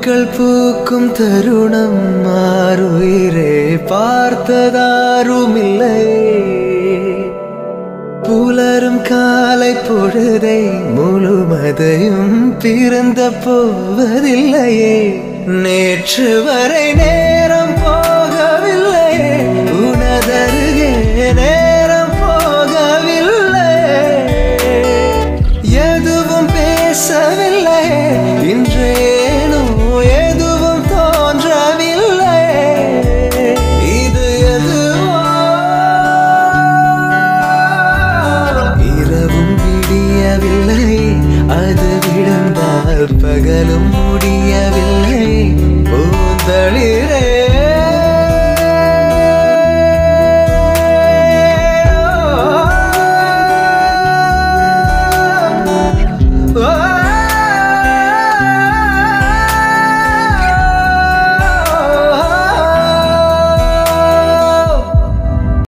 பூக்கள் பூக்கும் தருணம் மாறுயிரே பார்த்ததாருமில்லை புலரும் காலை பொழுதை முழுமதையும் பிறந்த போவதில்லையே நேற்று வரை நேரம்